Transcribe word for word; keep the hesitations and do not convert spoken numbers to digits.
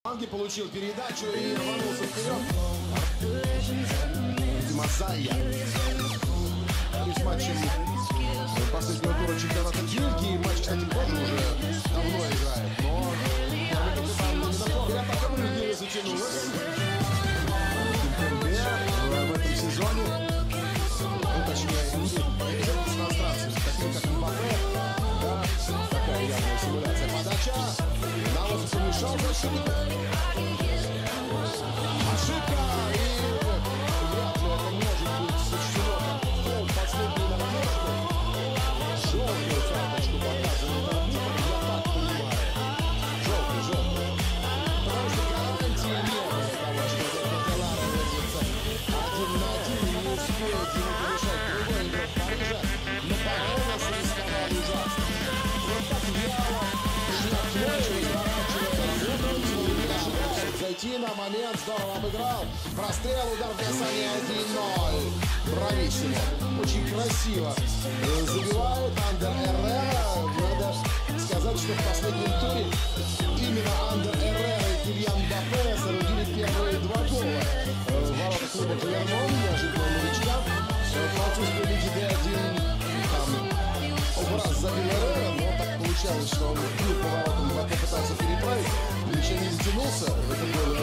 Анги получил передачу и рванулся вперед. Димазая. Перед матчем последнего тура чемпионата Бельгии. Матч, кстати, тоже уже давно играет. Но первый капитан не напомнил. Атака Бельгии затянулась. В этом сезоне, ну, точнее, с иностранцами, таким как Мбаппе, да, такая явная симуляция. Подача. Навозу помешал защитник. Ошибка. И вряд ли это может быть сочтено как гол последней надежды. Желтую карточку показывает арбитр, я так понимаю. Желтый, желтый. Потому что гарантии нет того, что Детелара вырвется один на один и не успеет ему помешать другой игрок Парижа. Но Паролос рисковал ужасно. Вот так вяло, шляпной, зайти на момент, здорово обыграл. Прострел, удар в касание один ноль. Брависсимо. Очень красиво забивает Андер Эррера. Надо сказать, что в последнем туре именно Андер Эррера и Кильян Мбаппе соорудили первые два гола в воротах клуба Клермон, неожиданного новичка. В французской лиге Д один там оба раза забил Эррера, но так получалось, что он в клуб по воротам Мбаппе пытался переправить. Ничего не затянулся. Это было